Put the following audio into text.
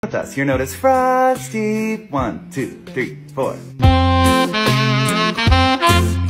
with us. Your note is Frosty. 1, 2, 3, 4.